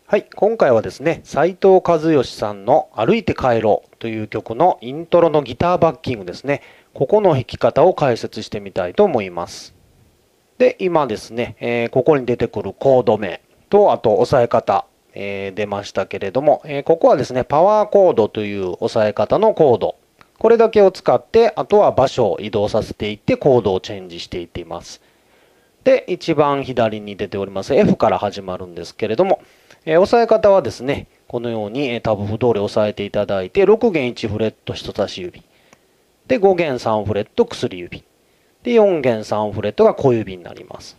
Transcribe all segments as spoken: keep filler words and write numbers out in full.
はい、今回はですね、斉藤和義さんの歩いて帰ろうという曲のイントロのギターバッキングですね、ここの弾き方を解説してみたいと思います。で、今ですね、えーここに出てくるコード名と、あと押さえ方、えー出ましたけれども、えーここはですね、パワーコードという押さえ方のコード。これだけを使って、あとは場所を移動させていってコードをチェンジしていっています。で、一番左に出ております F から始まるんですけれども、えー押さえ方はですね、このように、えータブ譜通り押さえていただいて、ろく弦いちフレット人差し指。で、ご弦さんフレット薬指。で、よん弦さんフレットが小指になります。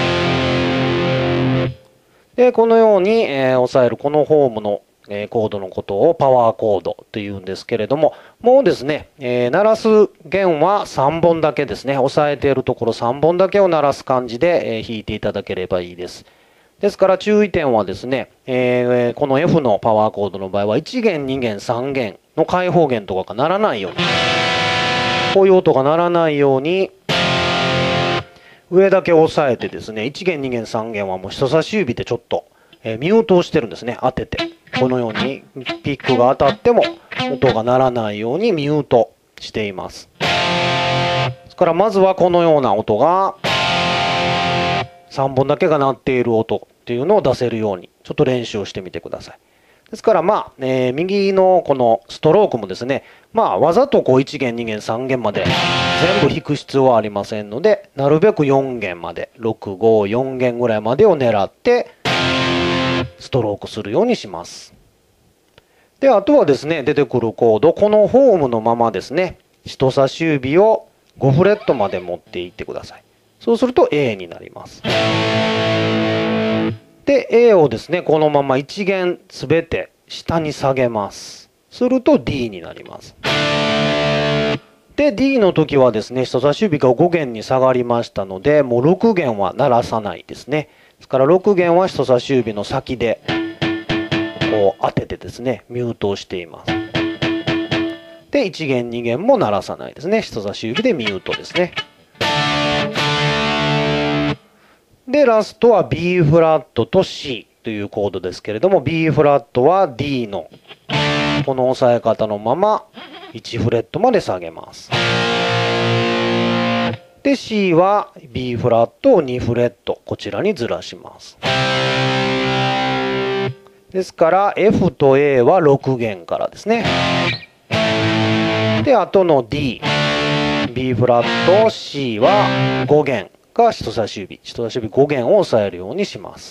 で、このように、えー押さえるこのホームの、えーコードのことをパワーコードというんですけれども、もうですね、えー鳴らす弦はさんぼんだけですね。押さえているところさんぼんだけを鳴らす感じで、えー弾いていただければいいです。ですから注意点はですね、えーこの F のパワーコードの場合はいち弦、に弦、さん弦の開放弦とかが鳴らないように、こういう音が鳴らないように、上だけ押さえてですね、いち弦、に弦、さん弦はもう人差し指でちょっと、えーミュートをしてるんですね、当てて。このようにピックが当たっても音が鳴らないようにミュートしています。ですからまずはこのような音がさんぼんだけが鳴っている音っていうのを出せるようにちょっと練習をしてみてください。ですからまあ、えー右のこのストロークもですね、まあわざとこういち弦、に弦、さん弦まで全部弾く必要はありませんので、なるべくよん弦まで、ろく、ご、よん弦ぐらいまでを狙ってストロークするようにします。で、あとはですね、出てくるコード、このフォームのままですね、人差し指をごフレットまで持っていってください。そうすると A になります。で、A をですね、このままいち弦すべて下に下げます。すると D になります。で、D の時はですね、人差し指がご弦に下がりましたので、もうろく弦は鳴らさないですね。ですからろく弦は人差し指の先で、こう当ててですね、ミュートをしています。で、いち弦、に弦も鳴らさないですね。人差し指でミュートですね。で、ラストは B フラットと C というコードですけれども、B フラットは D のこの押さえ方のままいちフレットまで下げます。で、C は B フラットをにフレット、こちらにずらします。ですから F と A はろく弦からですね。で、後の D、B フラット、C はご弦が人差し指、人差し指ご弦を押さえるようにします。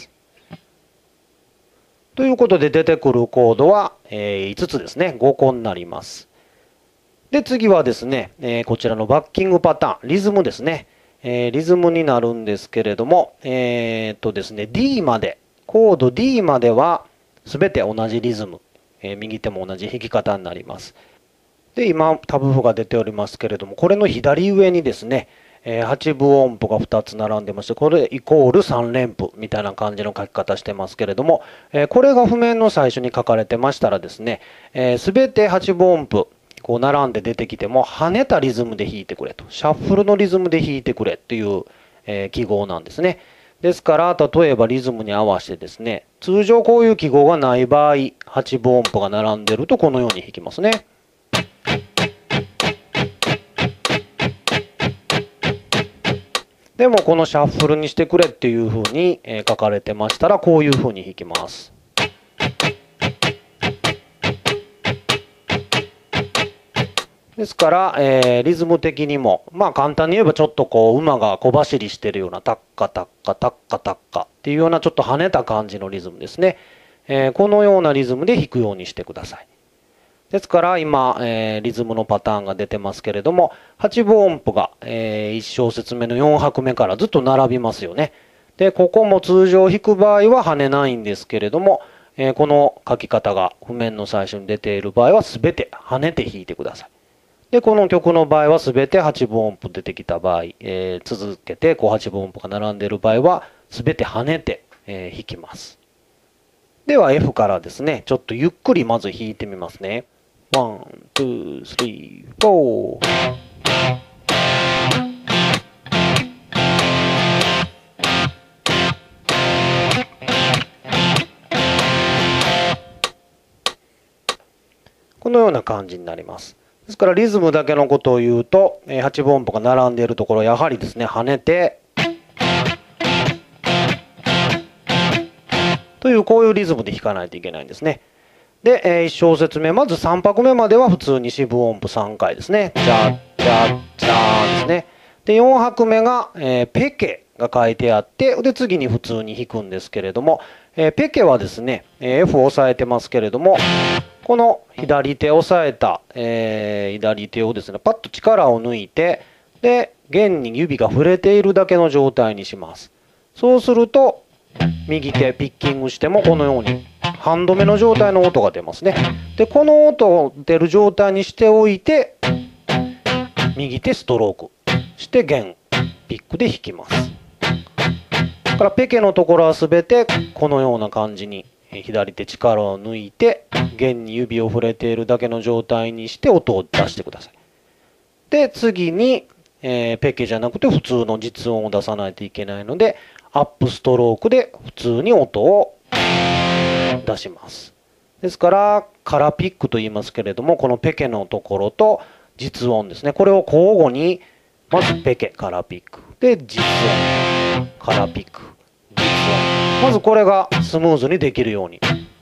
ということで出てくるコードは、えーいつつですね。ご個になります。で、次はですね、えーこちらのバッキングパターン、リズムですね。えーリズムになるんですけれども、えーっとですね、D まで、コード D までは全て同じリズム、えー右手も同じ弾き方になります。で、今タブ譜が出ておりますけれども、これの左上にですね、えーはちぶ音符がふたつ並んでまして、これイコールさん連符みたいな感じの書き方してますけれども、えーこれが譜面の最初に書かれてましたらですね、えー、全てはちぶ音符、こう並んで出てきても跳ねたリズムで弾いてくれと、シャッフルのリズムで弾いてくれっていう、えー記号なんですね。ですから、例えばリズムに合わせてですね、通常こういう記号がない場合、はちぶ音符が並んでるとこのように弾きますね。でもこのシャッフルにしてくれっていう風に書かれてましたら、こういう風に弾きます。ですから、えー、リズム的にも、まあ簡単に言えばちょっとこう馬が小走りしてるようなタッカタッカタッカタッカっていうようなちょっと跳ねた感じのリズムですね。えー、このようなリズムで弾くようにしてください。ですから今、えー、リズムのパターンが出てますけれども、はちぶ音符が、えー、いち小節目のよん拍目からずっと並びますよね。で、ここも通常弾く場合は跳ねないんですけれども、えー、この書き方が譜面の最初に出ている場合は全て跳ねて弾いてください。で、この曲の場合は全てはちぶ音符出てきた場合、えー、続けてこうはちぶ音符が並んでいる場合は全て跳ねて、えー、弾きます。では F からですね、ちょっとゆっくりまず弾いてみますね。ワン、ツー、スリー、フォー。 このような感じになります。ですからリズムだけのことを言うと、はちぶ音符が並んでいるところやはりですね跳ねてというこういうリズムで弾かないといけないんですね。で、いち小節目まずさん拍目までは普通に四分音符さんかいですね。チャッチャッチャーですね。でよん拍目が、えー、ペケが書いてあってで次に普通に弾くんですけれども、えー、ペケはですね F を押さえてますけれどもこの左手を押さえた、えー、左手をですねパッと力を抜いてで弦に指が触れているだけの状態にします。そうすると右手ピッキングしてもこのようにハンド目の状態の音が出ますね。でこの音を出る状態にしておいて右手ストロークして弦ピックで弾きます。だからペケのところは全てこのような感じに左手力を抜いて弦に指を触れているだけの状態にして音を出してください。で次に、えー、ペケじゃなくて普通の実音を出さないといけないのでアップストロークで普通に音を出します。ですからカラピックと言いますけれどもこのペケのところと実音ですねこれを交互にまずペケカラピックで実音カラピック実音まずこれがスムーズにできるように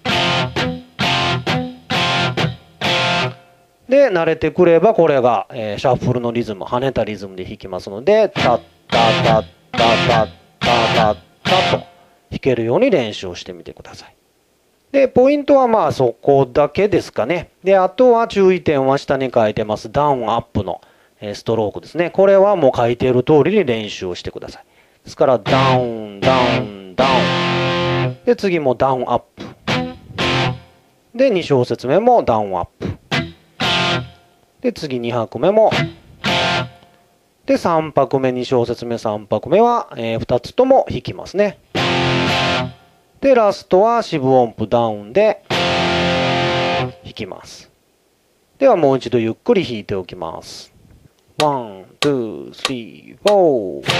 で慣れてくればこれが、えー、シャッフルのリズム跳ねたリズムで弾きますのでタッタタッタタッタタッタと弾けるように練習をしてみてください。でポイントはまあそこだけですかね。であとは注意点は下に書いてますダウンアップのストロークですね。これはもう書いている通りに練習をしてください。ですからダウンダウンダウンで次もダウンアップでに小節目もダウンアップで次に拍目もでさん拍目に小節目さん拍目は、えー、ふたつとも弾きますね。でラストは四分音符ダウンで弾きます。ではもう一度ゆっくり弾いておきます。ワン、ツー、スリー、フォー。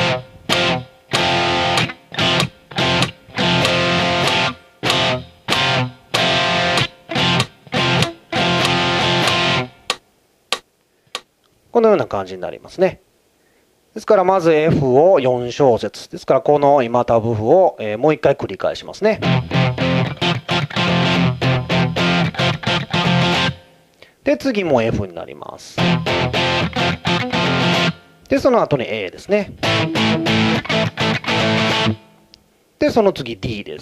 このような感じになりますね。ですからまず F をよん小節。ですからこの今タブ譜を、えー、もう一回繰り返しますね。で次も F になります。でその後に A ですね。でその次 D です。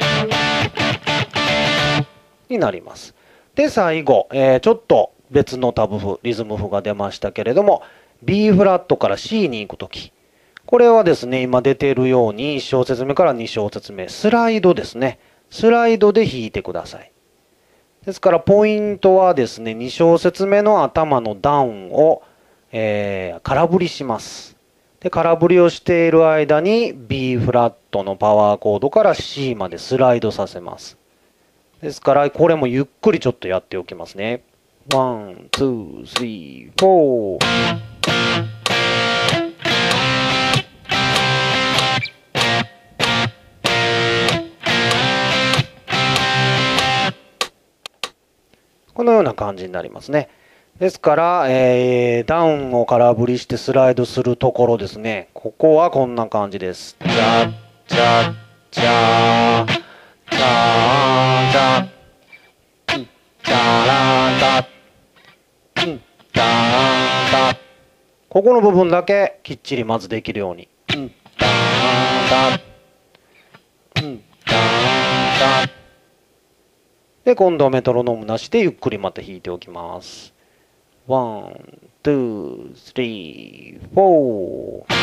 になります。で最後、えー、ちょっと別のタブ譜リズム譜が出ましたけれども B フラットから C に行くときこれはですね今出ているようにいち小節目からに小節目スライドですねスライドで弾いてください。ですからポイントはですねに小節目の頭のダウンを、えー、空振りします。で空振りをしている間に B フラットのパワーコードから C までスライドさせます。ですからこれもゆっくりちょっとやっておきますね。ワン、ツー、スリー、フォー。このような感じになりますね。ですから、えー、ダウンを空振りしてスライドするところですね。ここはこんな感じです。ジャッジャッジャージャージャッジャラダッジャラダここの部分だけきっちりまずできるように。ジャラダジャラダで今度はメトロノームなしでゆっくりまた弾いておきます。ワン、ツー、スリー、フォー。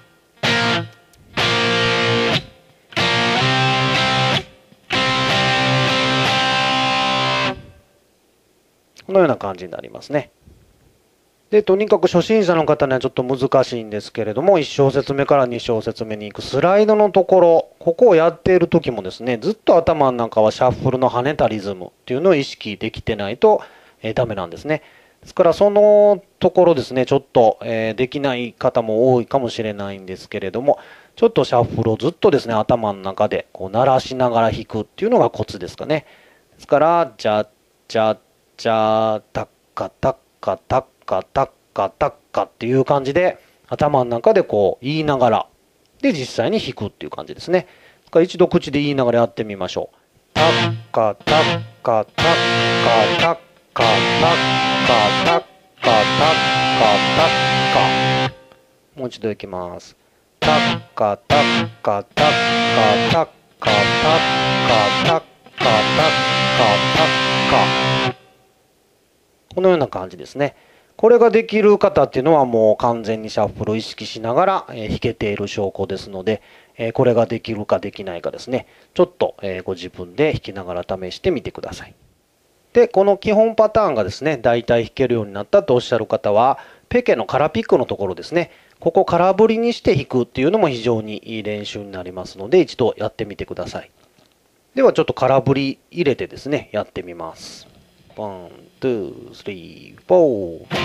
このような感じになりますね。でとにかく初心者の方にはちょっと難しいんですけれどもいち小節目からに小節目に行くスライドのところここをやっている時もですねずっと頭の中はシャッフルの跳ねたリズムっていうのを意識できてないと、えー、ダメなんですね。ですからそのところですねちょっと、えー、できない方も多いかもしれないんですけれどもちょっとシャッフルをずっとですね頭の中でこう鳴らしながら弾くっていうのがコツですかね。ですからジャッジャッチャー、タッカタッカタッカタッカタッカっていう感じで、頭の中でこう言いながら、で、実際に弾くっていう感じですね。一度口で言いながらやってみましょう。タッカタッカタッカタッカタッカタッカタッカタッカ。もう一度いきます。タッカタッカタッカタッカタッカタッカタッカタッカ。このような感じですね。これができる方っていうのはもう完全にシャッフルを意識しながら弾けている証拠ですので、これができるかできないかですね、ちょっとご自分で弾きながら試してみてください。で、この基本パターンがですね、大体弾けるようになったとおっしゃる方は、ペケの空ピックのところですね、ここ空振りにして弾くっていうのも非常にいい練習になりますので、一度やってみてください。ではちょっと空振り入れてですね、やってみます。ワン、ツー、スリー、フォー。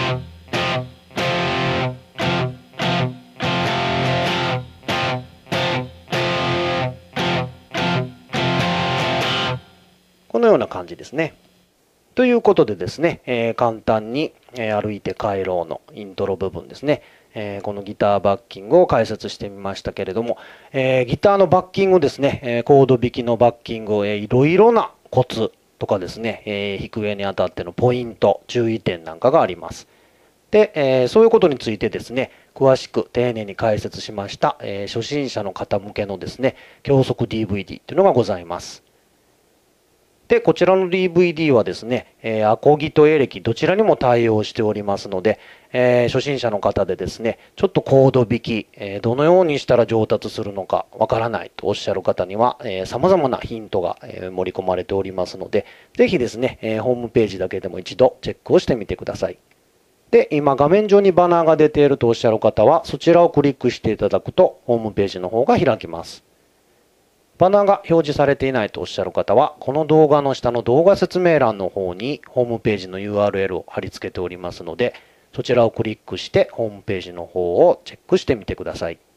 このような感じですね。ということでですね、えー、簡単に、えー、歩いて帰ろうのイントロ部分ですね、えー、このギターバッキングを解説してみましたけれども、えー、ギターのバッキングですね、えー、コード弾きのバッキングを、えー、いろいろなコツとかですね、えー、弾く上にあたってのポイント、注意点なんかがあります。で、えー、そういうことについてですね、詳しく丁寧に解説しました、えー、初心者の方向けのですね、教則 ディーブイディー というのがございます。で、こちらの ディーブイディー はですね、えー、アコギとエレキどちらにも対応しておりますので、えー、初心者の方でですね、ちょっとコード弾き、えー、どのようにしたら上達するのかわからないとおっしゃる方には、えー、様々なヒントが、えー、盛り込まれておりますので、ぜひですね、えー、ホームページだけでも一度チェックをしてみてください。で、今画面上にバナーが出ているとおっしゃる方は、そちらをクリックしていただくと、ホームページの方が開きます。バナーが表示されていないとおっしゃる方は、この動画の下の動画説明欄の方にホームページの ユーアールエル を貼り付けておりますので、そちらをクリックしてホームページの方をチェックしてみてください。